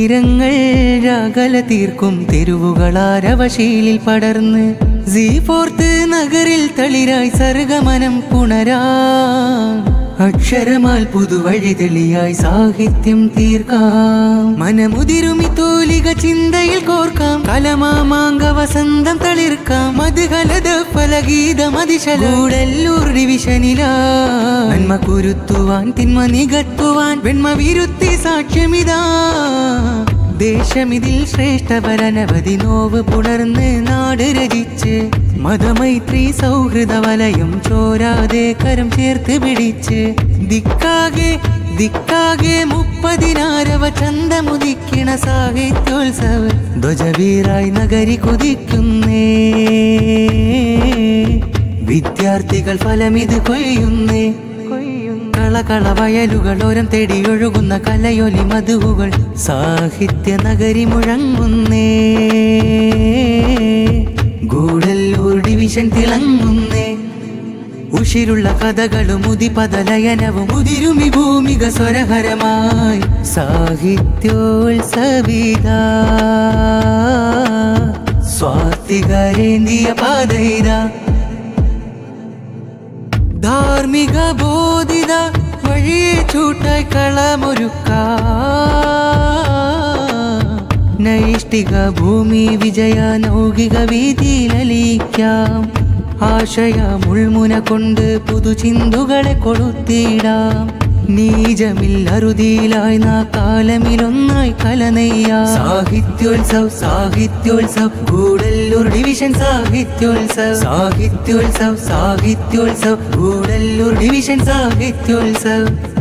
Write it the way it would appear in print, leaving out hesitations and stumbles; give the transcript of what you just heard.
തീരങ്ങൾ രാഗല തീർക്കും തെരുവുകളാരവശീലിൽ പടർന്ന് സീഫോർത്ത് നഗരിൽ തളിരായി സർഗമനം പുണരാ അക്ഷരമാൽ പുതുവഴി തെളിയായി സാഹിത്യം തീർക്കാം മനമുതിരുമി തോലിക ചിന്തയിൽ കോർക്കാം കലമാമാങ്ക വസന്തം തളിർക്കാം മധുകലത ഫലഗീതം അതിശലൂടല്ലൂർ ഡിവിഷനിലാ നന്മ കുരുത്തുവാൻ തിന്മ നികത്തുവാൻ വെണ്മ വിരുത്തി സാക്ഷ്യമിതാ ദേശമിതിൽ ശ്രേഷ്ഠപരനവധി നോവ് പുണർന്ന് നാട് രചിച്ച് മതമൈത്രി സൗഹൃദ വലയം ചോരാതെ കരം ചേർത്ത് പിടിച്ച് ദിക്കാകെ ദിക്കാകെ 30,000 ചന്തമുദിക്കണ സാഹിത്യോത്സവ ധ്വജവീറായി നഗരി കുതിക്കുന്നേ വിദ്യാർത്ഥികൾ ഫലമിത് കൊയ്യുന്നേ കളകള വയലുകളോരം തേടി ഒഴുകുന്ന കലയൊലി മധുവുകൾ സാഹിത്യ നഗരി മുഴങ്ങുന്നേ ഗൂഡല്ലൂർ ഡിവിഷൻ തിളങ്ങുന്നേ ഉഷിരുള്ള കഥകളും ഉദിപദലയനവും ഉതിരുമി ഭൂമിക സ്വരഹരമായി സാഹിത്യോത്സവിത സ്വാത്തികരേന്തിയ പാതയിത ധാർമ്മിക ബോധിത വഴിയെ ചൂട്ടായി കളമൊരുക്കാം നൈഷ്ഠിക ഭൂമി വിജയ നൗകിക വീതിയിലലിക്കാം ആശയ മുൾമുന കൊണ്ട് പുതുചിന്തുകളെ കൊളുത്തിടാം നീജമില്ലറുതിയിലായി നാ കാലമിലൊന്നായി കലനെയ്യാ സാഹിത്യോത്സവ് സാഹിത്യോത്സവ് ഗൂഡല്ലൂർ ഡിവിഷൻ സാഹിത്യോത്സവ് സാഹിത്യോത്സവ് സാഹിത്യോത്സവ് ഗൂഡല്ലൂർ ഡിവിഷൻ സാഹിത്യോത്സവ്